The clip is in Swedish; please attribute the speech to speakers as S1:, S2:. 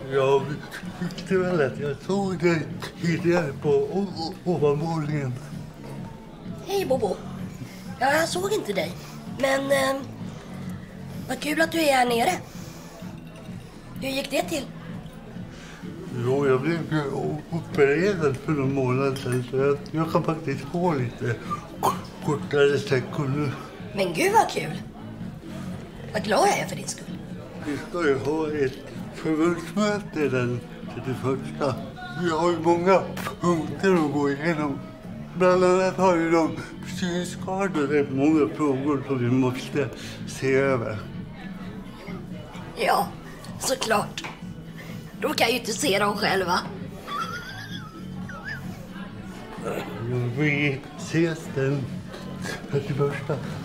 S1: Jag tyckte väl att jag såg dig tidigare på ovanvåningen.
S2: Hej Bobo. Ja, jag såg inte dig. Men vad kul att du är här nere. Hur gick det till?
S1: Jo, jag blev opererad för någon månad sedan så jag kan faktiskt få lite kortare sträckor nu.
S2: Men gud vad kul. Vad glad jag är för din skull.
S1: Vi ska ju ha ett förbundsmöte den 31. Vi har ju många punkter att gå igenom. Bland annat har ju de synskadade många frågor som vi måste se över.
S2: Ja, såklart. Då kan jag ju inte se dem själva.
S1: Vi ses den 31.